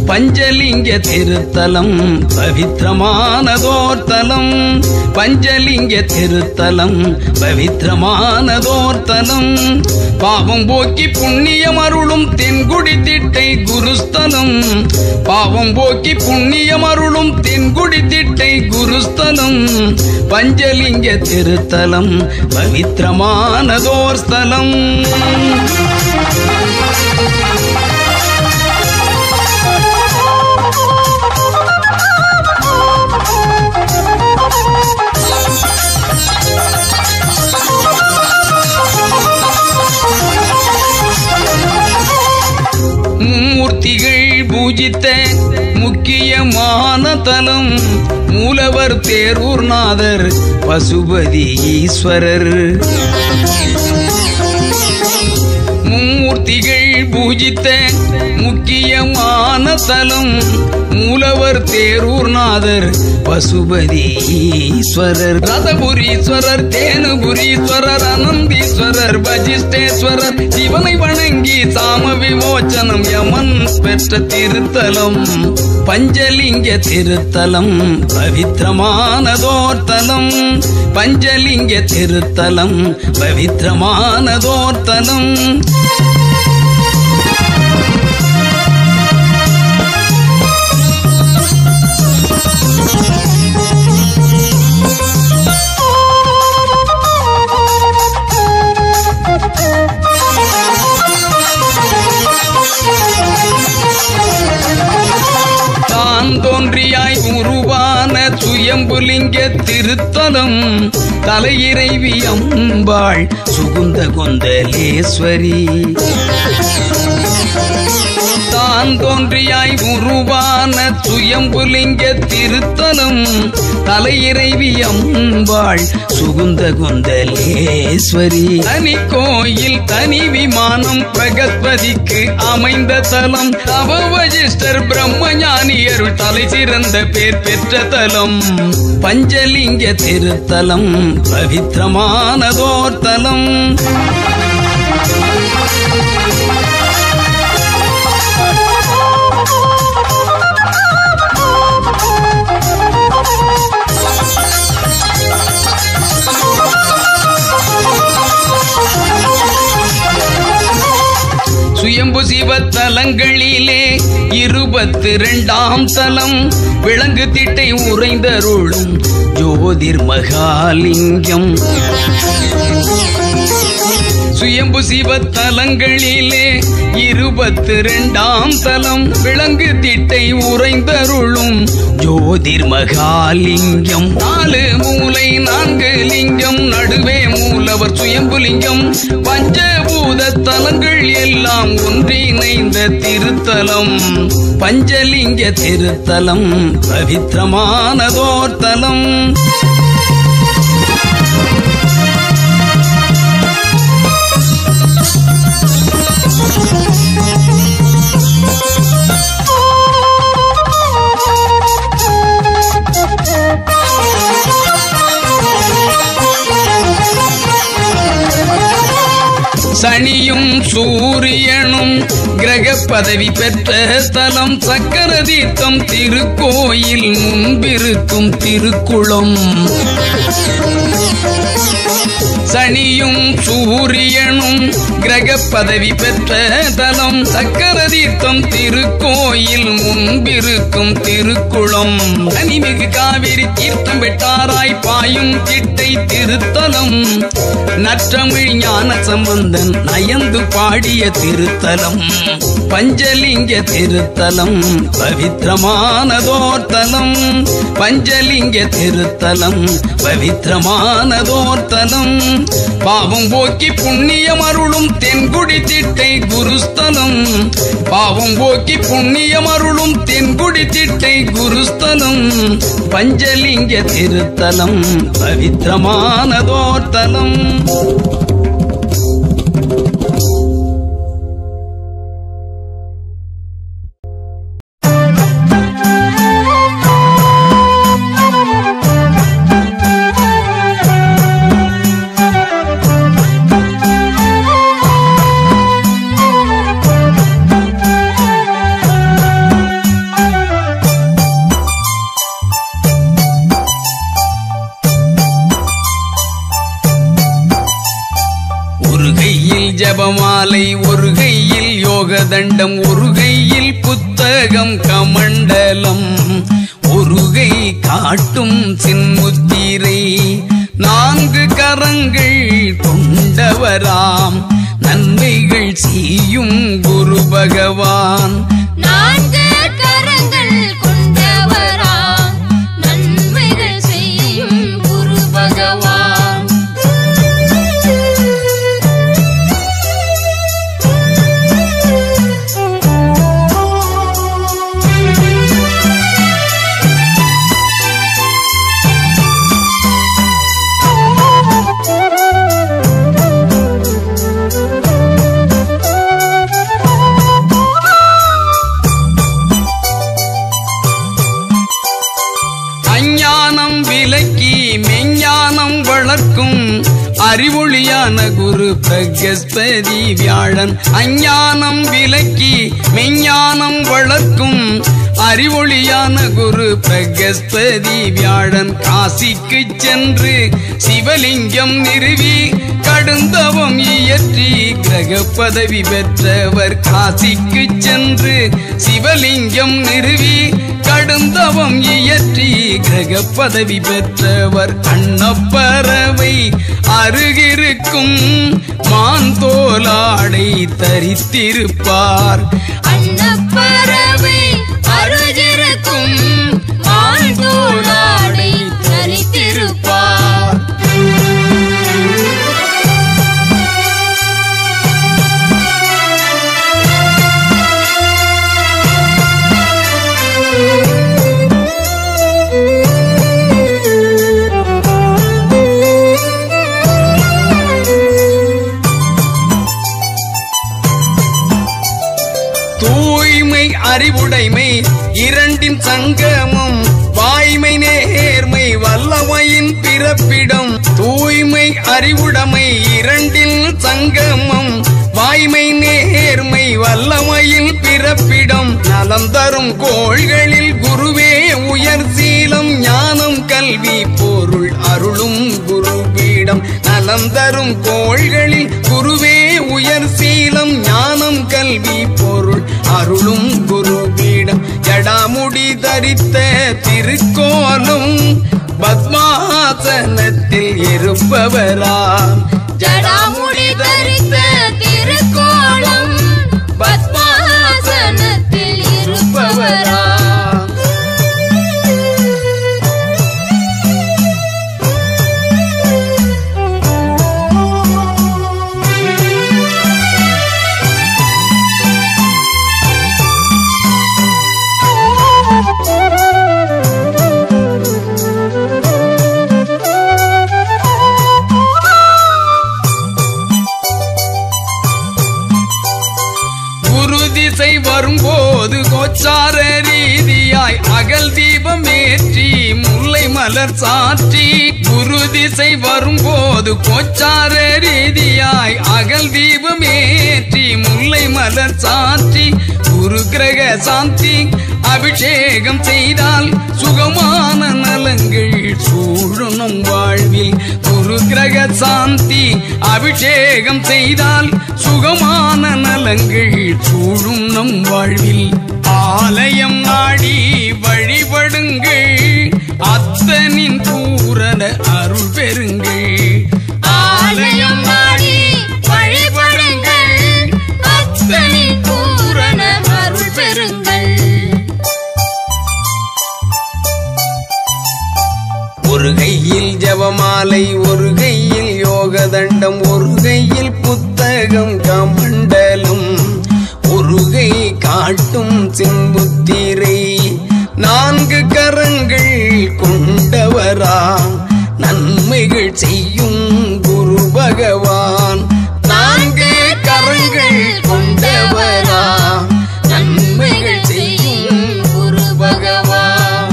பஞ்சலிங்க திருத்தலம் பவித்திரமானதோர்த்தலம் பஞ்சலிங்க திருத்தலம் பவித்திரமானதோர்த்தலம் பாவம் போக்கி புண்ணியம் அருளும் தென்குடி திட்டை குருஸ்தலம் பாவம் போக்கி புண்ணியம் அருளும் தென்குடி திட்டை குருஸ்தலம் பஞ்சலிங்க திருத்தலம் பவித்திரமானதோர் ஸ்தலம் மூர்த்திகள் பூஜித்த முக்கியமான தலம் மூலவர் தேரூர்நாதர் பசுபதி ஈஸ்வரர் மூர்த்திகள் பூஜித்த முக்கியமான தலம் மூலவர் தேரூர்நாதர் பசுபதி ஈஸ்வரர் ரதபுரீஸ்வரர் தேனுபுரீஸ்வரர் அனந்தீஸ்வரர் வஜிஷ்டேஸ்வரர் சிவனை வணங்கி சாம விமோச்சனம் யமன் பெற்ற திருத்தலம் பஞ்சலிங்க திருத்தலம் பவித்திரமானதோர்த்தலம் பஞ்சலிங்க திருத்தலம் பவித்திரமானதோர்த்தலம் தோன்றியாய் உருவான சுயம்புலிங்க திருத்தலம் தலையிறைவி அம்பாள் சுகுந்த கொந்தலேஸ்வரி தான் தோன்றியாய் உருவான சுயம்புலிங்க திருத்தலம் தலையிறைவி அம்பாள் சுகுந்த கொந்தலேஸ்வரி தனி கோயில் தனி விமானம் பிரகஸ்பதிக்கு அமைந்த தலம் தவ வசிஷ்டர் பிரம்மஞானியருள் தலை சிறந்த பேர் பெற்ற தலம் பஞ்சலிங்க திருத்தலம் பவித்திரமானதோர் தலம் சுயம்பு சிவத்தலங்களிலே 22ஆம் தலம் விலங்கு திட்டை உறைந்தருளும் ஜோதிர் மகாலிங்கம் சுயம்பு சிவத்தலங்களிலே 22ஆம் தலம் விலங்கு திட்டை உறைந்தருளும் ஜோதிர் மகாலிங்கம் 4 மூலை 4 லிங்கம் நடுவே மூலவர் சுயம்புலிங்கம் பஞ்சபூத தலங்கள் எல்லாம் ஒன்றிணைந்த திருத்தலம் பஞ்சலிங்க திருத்தலம் பவித்திரமானதோர் தலம் சனியும் சூரியனும் கிரக பதவி பெற்ற ஸ்தலம் சக்கர தீர்த்தம் திருக்கோயில் முன்பிருக்கும் திருக்குளம் சனியும் சூரியனும் கிரக பதவி பெற்ற தலம் சக்கர தீர்த்தம் திருக்கோயில் முன்பிருக்கும் திருக்குளம் தனிமிகு காவிரி தீர்த்தம் வெட்டாராய் பாயும் திட்டை திருத்தலம் நற்றமிழ் ஞான சம்பந்தன் நயந்து பாடிய திருத்தலம் பஞ்சலிங்க திருத்தலம் பவித்திரமானதோர் தலம் பஞ்சலிங்க திருத்தலம் பவித்திரமானதோர் தலம் பாவம் போக்கி புண்ணியம் அருளும் தென்குடி திட்டை குருஸ்தலம் பாவம் போக்கி புண்ணியம் அருளும் தென்குடி திட்டை குருஸ்தலம் பஞ்சலிங்க திருத்தலம் பவித்திரமானதோர் தலம் ஜபமாலை ஒரு கையில் யோக தண்டம் ஒரு கையில் புத்தகம் கமண்டலம் ஒரு கை காட்டும் சின்முத்திரை 4 கரங்கள் கொண்டவராம் நன்மைகள் செய்யும் குரு பகவான் 4 கரங்கள் கொண்டவராம் நன்மைகள் செய்யும் குரு பகவான் அஞ்ஞானம் விலக்கி மெஞ்ஞானம் வளர்க்கும் அறிவொளியான குரு பிரகஸ்பதி வியாழன் அஞ்ஞானம் விலக்கி மெஞ்ஞானம் வளர்க்கும் அறிவொளியான குரு பிரகஸ்பதி வியாழன் காசிக்கு சென்று சிவலிங்கம் நிறுவி கடுந்தவம் இயற்றி கிரக பதவி பெற்றவர் காசிக்கு சென்று சிவலிங்கம் நிறுவி கடுந்தவம் இயற்றி கிரக பதவி பெற்றவர் அன்னப்பறவை அருகிருக்கும் மாந்தோலாடை தரித்திருப்பார் அன்னப்பறவை அருகிருக்கும் மாந்தோலாடை தரித்திருப்பார் அறிவுடைமை இரண்டின் சங்கமம் வாய்மை நேர்மை வல்லமையின் பிறப்பிடம் தூய்மை அறிவுடைமை இரண்டில் சங்கமம் வாய்மை நேர்மை வல்லமையின் பிறப்பிடம் நலம் தரும் கோள்களில் குருவே உயர் சீலம் ஞானம் கல்வி பொருள் அருளும் குருபீடம் நலம் தரும் கோள்களில் குருவே உயர் சீலம் ஞானம் கல்வி பொருள் அருளும் குருபீடம் ஜடாமுடி தரித்த திருக்கோலம் பத்மாசனத்தில் இருப்பவராம் ஜடாமுடி தரித்த திருக்கோலம் பத்மாசனத்தில் இருப்பவராம் வரும்போது கோச்சார ரீதியாய் அகல் தீபம் ஏற்றி முல்லை மலர் சாற்றி குரு திசை வரும்போது கோச்சார ரீதியாய் அகல் தீபம் ஏற்றி முல்லை மலர் சாற்றி குரு கிரக சாந்தி அபிஷேகம் செய்தால் சுகமான நலங்கள் சூழணும் வாழ்வில் குரு கிரக சாந்தி அபிஷேகம் செய்தால் சுகமான நலங்கள் சூழும் நம் வாழ்வில் ஆலயம் நாடி வழிபடுங்கள் அத்தனின் பூரண அருள் பெறுங்கள் ஆலயம் நாடி வழிபடுங்கள் அத்தனின் பூரண அருள் பெறுங்கள் ஒரு கையில் ஜபமாலை ஒரு கையில் யோக தண்டம் ஒரு கையில் புத்தகம் கமண்டலம் ஒரு கை காட்டும் சிம்புத்திரை 4 கரங்கள் கொண்டவராம் நன்மைகள் செய்யும் குரு பகவான் 4 கரங்கள் கொண்டவராம் நன்மைகள் செய்யும் குரு பகவான்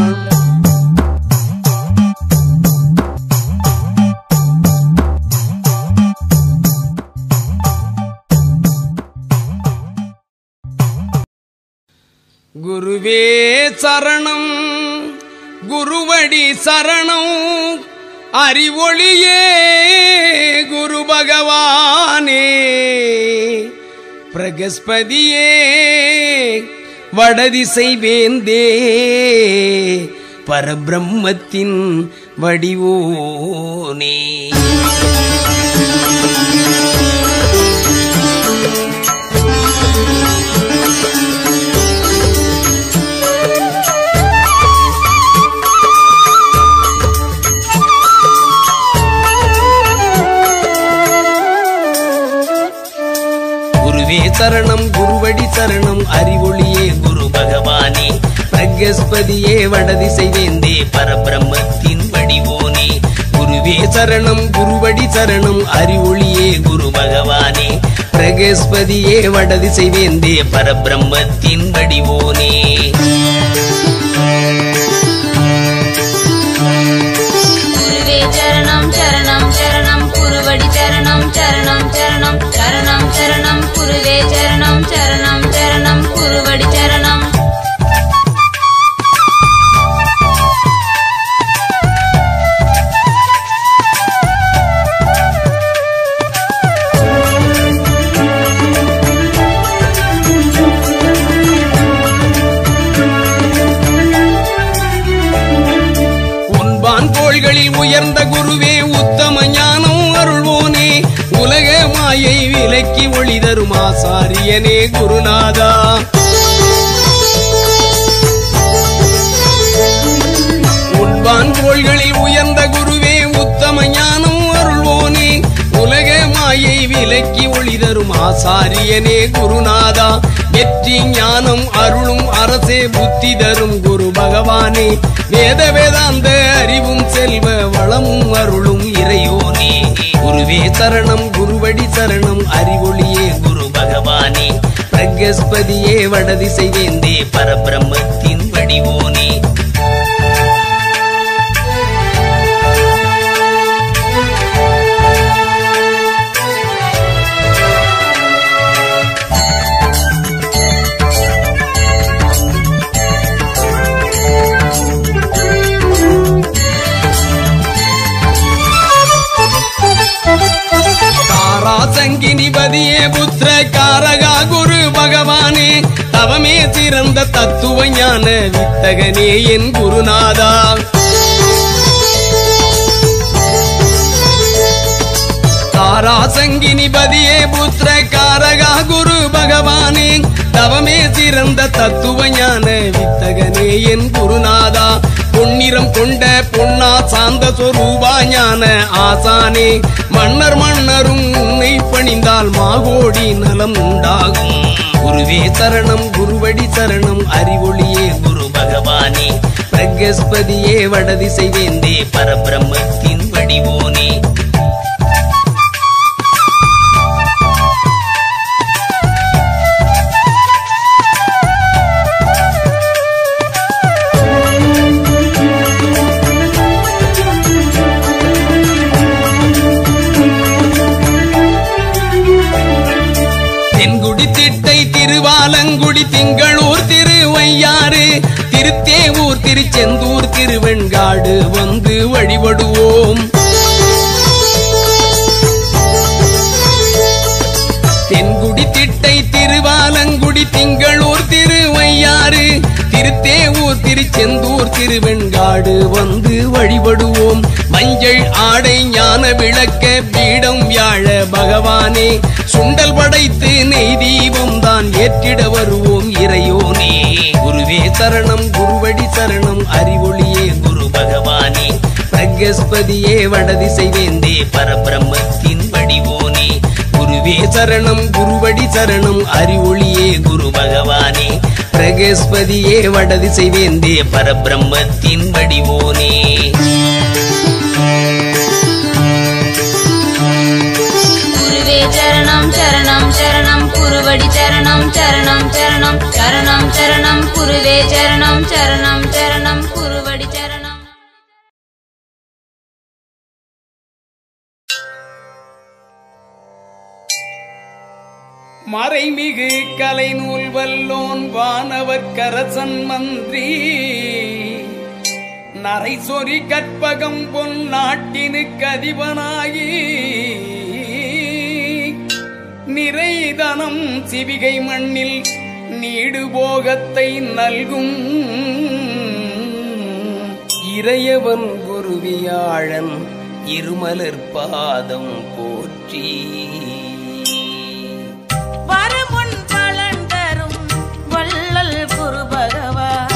குருவே சரணம் குருவடி சரணம் அறிவொளியே குரு பகவானே பிரகஸ்பதியே வடதிசை வேந்தே பரபிரம்மத்தின் வடிவோனே சரணம் குருவடி சரணம் அறிவொளியே குரு பகவானே பிரகஸ்பதியே வடதிசை வேந்தே பரபிரம்மத்தின் வடிவோனே குருவே சரணம் குருவடி சரணம் அறிவொளியே குரு பகவானே பிரகஸ்பதியே வடதிசை வேந்தே பரபிரம்மத்தின் வடிவோனே குருவே சரணம் சரணம் சரணம் குருவடி சரணம் சரணம் சரணம் சரணம் சரணம் குருவே சரணம் சரணம் சரணம் குருவடி சரணம் உன்பான் கோள்களில் உயர்ந்த குருவே உத்தம ஞானம் அருள்வோனே உலக மாயை விலக்கி ஒளி தரும் ஆசாரியனே குருநாதா உன்பான் கோள்களில் உயர்ந்த குருவே உத்தம ஞானம் அருள்வோனே உலக மாயை விலக்கி ஒளி தரும் ஆசாரியனே குருநாதா வெற்றி ஞானம் அருளும் அரசே புத்தி தரும் குரு பகவானே வேத வேதாந்த அறிவும் செல்வ வளமும் அருளும் இறையோனே குருவே சரணம் குருவடி சரணம் அறிவொளியே குரு பகவானே பிரகஸ்பதியே வடதிசை வேந்தே பரபிரம்மத்தின் வடிவோனே சங்கினிபதியே புத்திர காரகா குரு பகவானே தவமே சிறந்த தத்துவ ஞான வித்தகனே என் குருநாதா தாராசங்கினிபதியே புத்திர காரகா குரு பகவானே தவமே சிறந்த தத்துவ ஞான வித்தகனே என் குருநாதா பொன்னிறம் கொண்ட பொன்னா சாந்த சொரூபா ஞான ஆசானே மன்னர் மன்னரும் உன்னை பணிந்தால் மாகோடி நலம் உண்டாகும் குருவே சரணம் குருவடி சரணம் அறிவொளியே குரு பகவானே பிரகஸ்பதியே வடதிசை வேந்தே பரபிரம்மத்தின் வடிவோனே திருவாலங்குடி திங்களூர் திருவையாறு திருத்தேவூர் திருச்செந்தூர் திருவெண்காடு வந்து வழிபடுவோம் தென்குடி திட்டை திருவாலங்குடி திங்களூர் திருவையாறு திருத்தேவூர் திருச்செந்தூர் திருவெண்காடு வந்து வழிபடுவோம் மஞ்சள் ஆடை ஞான விளக்க பீடம் வியாழ பகவானே சுண்டல் படைத்து நெய் தீபம் தான் ஏற்றிட வருவோம் இறையோனே குருவே சரணம் குருவடி சரணம் அறிவொளியே குரு பகவானே பிரகஸ்பதியே வடதிசை வேந்தே பரபிரம்மத்தின் வடிவோனே குருவே சரணம் குருவடி சரணம் அறிவொளியே குரு பகவானே பிரகஸ்பதியே வடதிசை வேந்தே பரபிரம்மத்தின் வடிவோனே குருவே சரணம் சரணம் சரணம் குருவடி சரணம் சரணம் சரணம் சரணம் சரணம் குருவே சரணம் சரணம் சரணம் குருவடி சரணம் மறைமிகு கலை நூல் வல்லோன் வானவர் கரசன் மந்திரி நரைசொரி கற்பகம் பொன் நாட்டினுக்கு அதிபனாகி நிறைதனம் சிவிகை மண்ணில் நீடுபோகத்தை நல்கும் இறையவன் குருவியாழன் இருமலர் பாதம் போற்றி. வருமுன் பலன் தரும் வள்ளல் குரு பகவான்,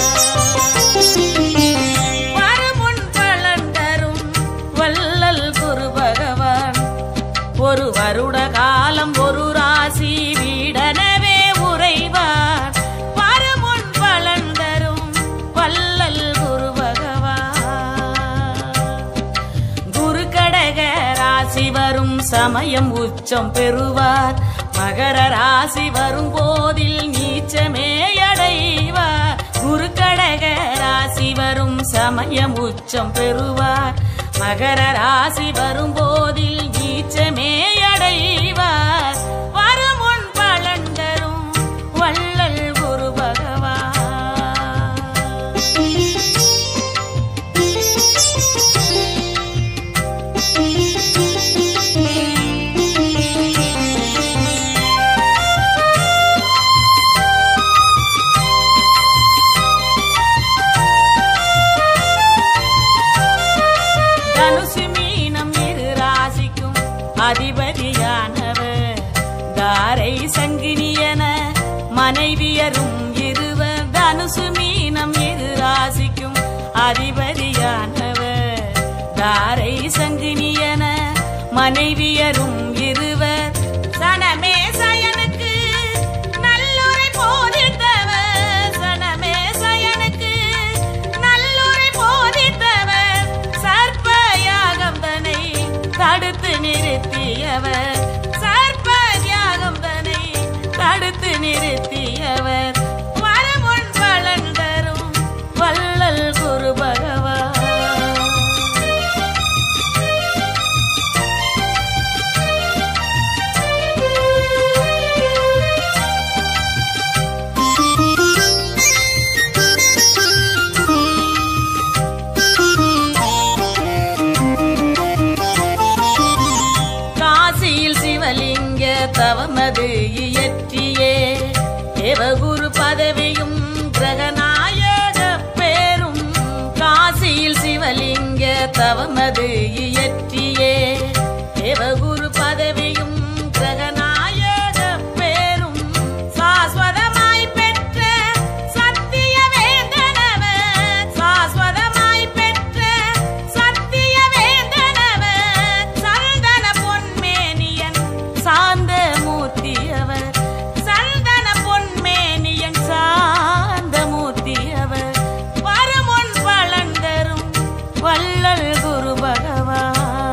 வருமுன் பலன் தரும் வள்ளல் குரு பகவான். ஒரு வருட காலம் ஒரு ராசி வீடனவே உறைவார். வருமுன் பலன் தரும் வள்ளல் குரு பகவான். குரு கடக ராசி வரும் சமயம் உச்சம் பெறுவார். மகர ராசி வரும் போதில் நீச்சமே அடைவார். குரு கடக ராசி வரும் சமயம் உச்சம் பெறுவார். மகர ராசி வரும் போதில் நீச்சமே அடைவார். வருமுன் பலன் தரும் வள்ளல் குரு பகவான். தனுசு மீனம் இரு ராசிக்கும் அதிபதியானவர். தாரை சங்கினியன மனைவியரும் இருவர். தனுசு மீனம் இரு ராசிக்கும் அதிபதியானவர். தாரை சங்கினியன மனைவியரும் இருவர். சனமே சயனுக்கு நல்லுரை போதித்தவர். சனமே சயனுக்கு நல்லுரை போதித்தவர். சர்ப்பயாகம் தனை தடுத்து நிறுத்தியவர். சர்ப்பயாகம் தனை தடுத்து நிறுத்தியவர். வருமுன் பலன் தரும் வள்ளல் குரு பகவான். காசியில் சிவலிங்க தவமது இயற்றியே தேவகுரு பதவியும் கிரகநாயக பேரும். காசியில் சிவலிங்க தவமது இயற்றியே தேவகுரு பதவியும் கிரகநாயக பேரும். சாஸ்வதமாய் பெற்ற சத்திய வேந்தனவர். சாஸ்வதமாய் பெற்ற சத்திய வேந்தனவர். சந்தன பொன்மேனியன் சாந்த மூர்த்தியவர். சந்தன பொன்மேனியன் சாந்த மூர்த்தியவர். வருமுன் பலன் தரும் வள்ளல் குரு பகவான்.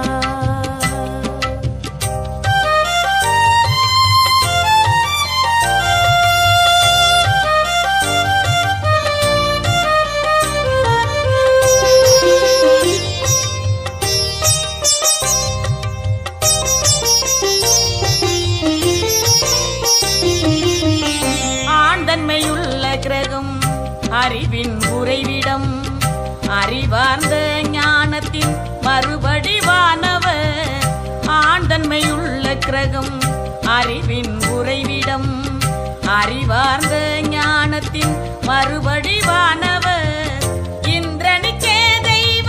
ஆண்டன்மையுள்ள கிரகம் அறிவின் உறைவிடம். அறிவார்ந்த ஞானத்தின் மறுபடிவானவர். ஆண்டன்மையுள்ள கிரகம் அறிவின் உறைவிடம். அறிவார்ந்த ஞானத்தின் மறுபடிவானவர். இந்திரனுக்கே தெய்வ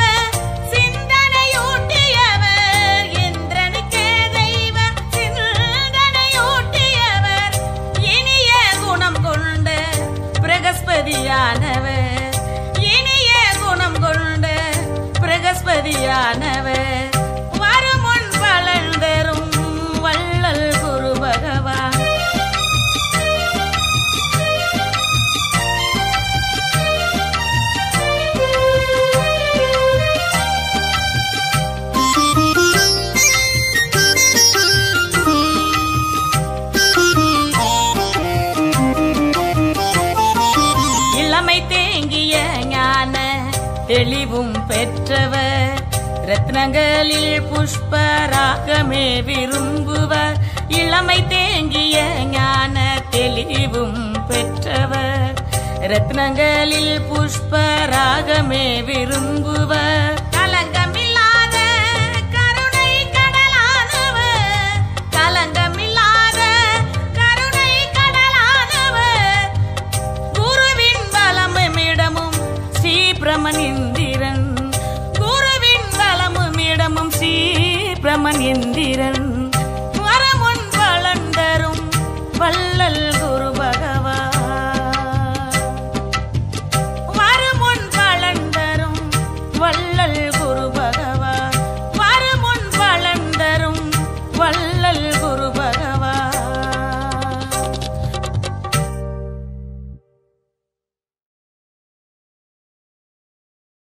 சிந்தனையூட்டியவர். இந்திரனுக்கே தெய்வ சிந்தனையூட்டியவர். இனிய குணம் கொண்ட பிரகஸ்பதியானவர். இனிய குணம் கொண்ட பிரகஸ்பதியானவர். வருமுன் பலன் தரும் வள்ளல் குரு பகவான். இளமை தேங்கிய ஞான தெளிவும் பெற்றவர். ரத்னங்களில் புஷ்பராகமே விரும்புவர். இளமை தேங்கிய ஞான தெளிவும் பெற்றவர். ரத்னங்களில் புஷ்பராகமே விரும்புவர் கலங்கமில்லாத கருணை கடலானவர் கலங்கமில்லாத கருணை கடலானவர் குருவின் வலமுமிடமும் ஸ்ரீபிரமன் இந்திரன் குருவின் வலமுமிடமும் ஸ்ரீபிரமன் இந்திரன்